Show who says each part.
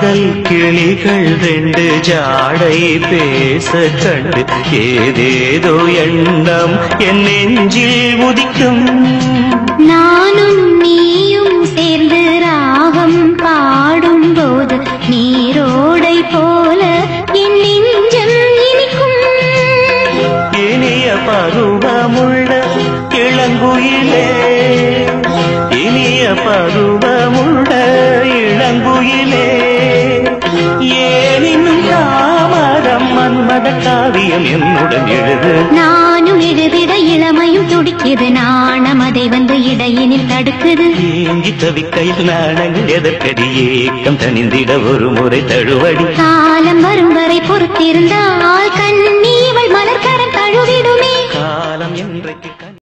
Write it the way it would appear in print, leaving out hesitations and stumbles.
Speaker 1: காதல் கிளிகள் ரெண்டு ஜாடை பேச கண்டு ஏதேதோ எண்ணம் என் நெஞ்சில் உதிக்கும்.
Speaker 2: நானும் நீயும் சேர்ந்து ராகம் பாடும் போது நீரோடை போல என் நெஞ்சம் இனிக்கும்.
Speaker 1: இனிய பருவமுள்ள இளங்குயிலே, இனிய பருவமுள்ள இளங்குயிலே, ஏனினும் தாமதம் மன்மத காவியம் என்னுடன் எழுது.
Speaker 2: நானும் எழுதிட இளமையும் துடிக்குது, நாணம் அதை வந்து இடையினில் தடுக்குது.
Speaker 1: ஏங்கி தவிக்கையில் நாணங்கள் எதற்கடி, ஏக்கம் தனிந்திட ஒரு முறை தழுவடி.
Speaker 2: காலம் வரும் வரை பொறுத்திருந்தால் கண்ணீவள் மலர்கரம் தழுவிடுமே.
Speaker 1: காலம் என்றைக்கு